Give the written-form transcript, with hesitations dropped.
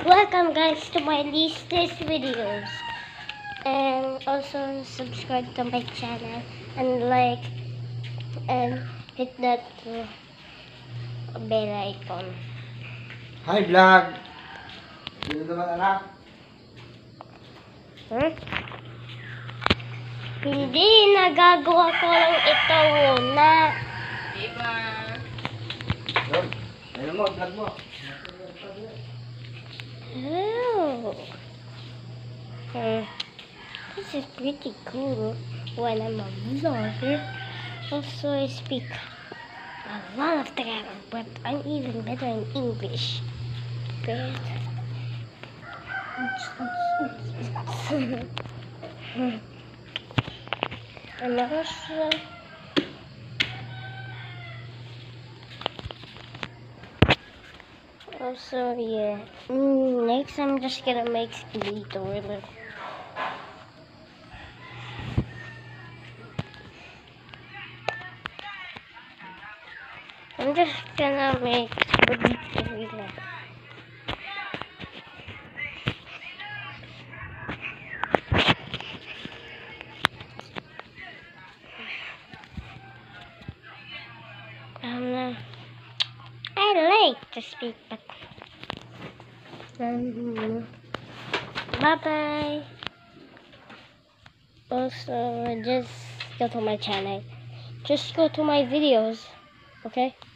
Welcome guys to my latest videos, and also subscribe to my channel and like and hit that bell icon. Hi vlog! Dito naman anak. Hindi, nagagawa ko lang ito na. Diba? Yun. Ayun mo, vlog mo. Oh. This is pretty cool when I'm a vlogger. Also, I speak a lot of Tagalog, but I'm even better in English. But and also, yeah. Next, I'm just gonna make the toilet. I'm just gonna make the toilet. I like to speak, but bye bye. Also, just go to my channel. Just go to my videos, okay?